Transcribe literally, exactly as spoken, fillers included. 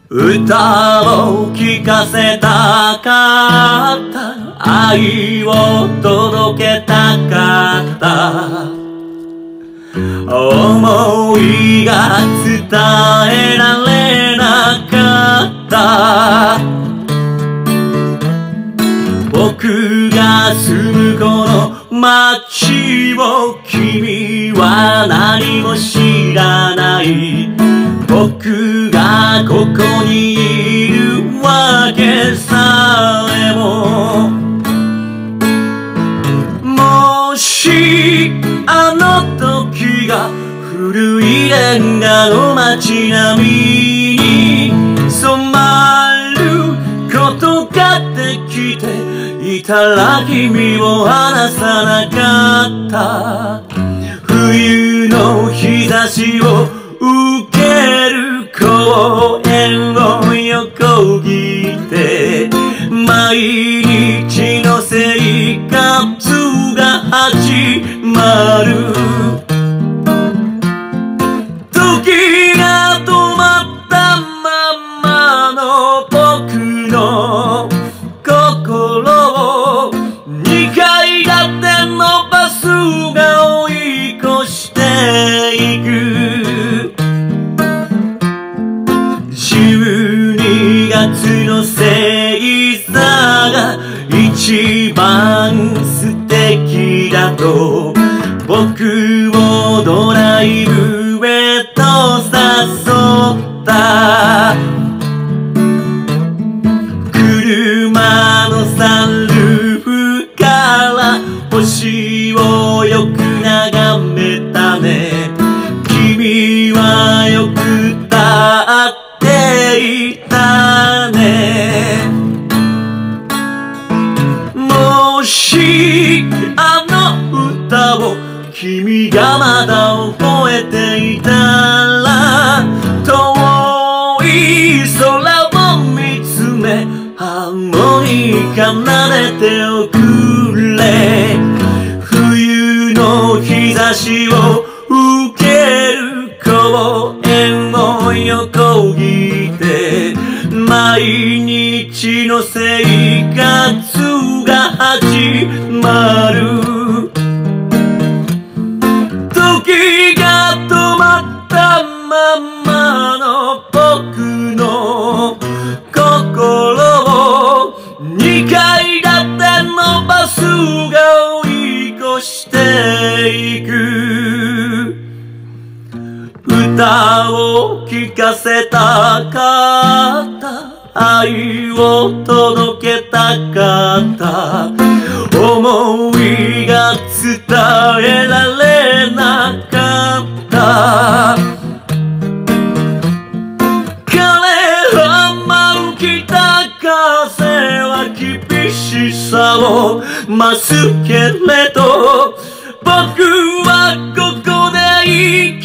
歌を聴かせたかった、愛を届けたかった、想いが伝えられなかった。僕が住むこの街を君は何も知らない。僕がここにいるわけさえも。もしあの時が古いレンガの街並みに染まることができていたら君を離さなかった。冬の日差しを受ける公園を横切って毎日の生活が始まる。時が止まったままの僕の心をにかい建てのバスが追い越していく。じゅうにがつの星座が一番素敵だと僕をドライブへと誘った。車のサンルーフから星をよく眺めたね。君はよく歌っていたね。もしあの歌を君がまだ覚えていたら遠い空を見つめハーモニカ撫でておくれ。冬の日差しを受ける公園を横切って毎日の生活が始まる。時が止まったままの僕の心をにかい建てのバスが追い越していく。歌を聴かせたかった、愛を届けたかった、想いが伝えられなかった。枯れ葉舞う北風は厳しさを増すけれど僕はここで生き